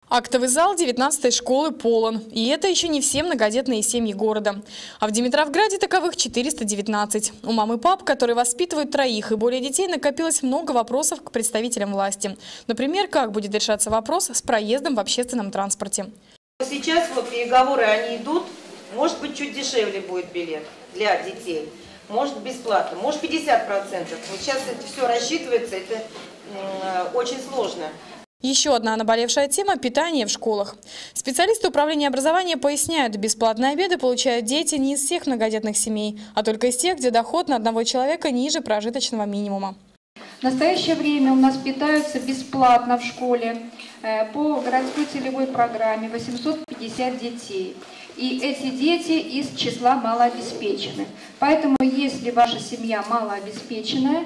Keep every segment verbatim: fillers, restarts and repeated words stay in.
Актовый зал девятнадцатой школы полон. И это еще не все многодетные семьи города. А в Димитровграде таковых четыреста девятнадцать. У мам и пап, которые воспитывают троих и более детей, накопилось много вопросов к представителям власти. Например, как будет решаться вопрос с проездом в общественном транспорте. Сейчас вот переговоры, они идут. Может быть, чуть дешевле будет билет для детей. Может, бесплатно. Может, пятьдесят процентов. Вот сейчас это все рассчитывается, это э, очень сложно. Еще одна наболевшая тема – питание в школах. Специалисты управления образования поясняют, бесплатные обеды получают дети не из всех многодетных семей, а только из тех, где доход на одного человека ниже прожиточного минимума. В настоящее время у нас питаются бесплатно в школе по городской целевой программе восемьсот пятьдесят детей. И эти дети из числа малообеспеченных. Поэтому, если ваша семья малообеспеченная,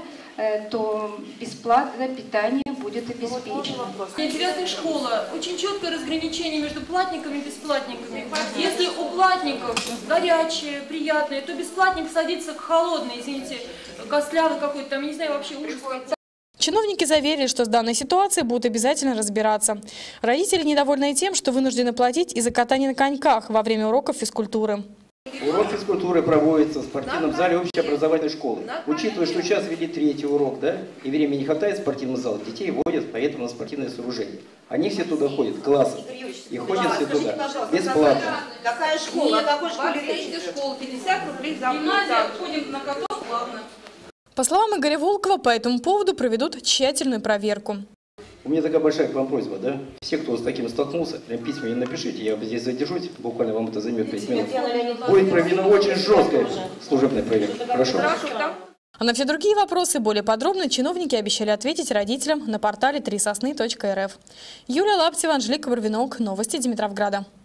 то бесплатное питание будет обеспечено. девятая школа. Очень четкое разграничение между платниками и бесплатниками. Если у платников горячее, приятное, то бесплатник садится к холодной, извините, костлявый какой-то, там, не знаю, вообще ужас какой-то. Чиновники заверили, что с данной ситуацией будут обязательно разбираться. Родители недовольны тем, что вынуждены платить из-за катания на коньках во время уроков физкультуры. Урок физкультуры проводится в спортивном зале общеобразовательной школы. Учитывая, что сейчас ввели третий урок, да, и времени не хватает в спортивный зал, детей водят поэтому на спортивное сооружение. Они все туда ходят, классы, и ходят все туда, бесплатно. Какая школа? О какой школе речь? Школа, пятьдесят рублей за гимназия, ходим на каток плавно. По словам Игоря Волкова, по этому поводу проведут тщательную проверку. У меня такая большая к вам просьба, да? Все, кто с таким столкнулся, прям письма мне напишите, я здесь задержусь, буквально вам это займет пять минут. Будет проведена очень жесткая служебная проверка. Хорошо? А на все другие вопросы более подробно чиновники обещали ответить родителям на портале три сосны точка эр эф. Юлия Лаптева, Анжелика Барвинок. Новости Димитровграда.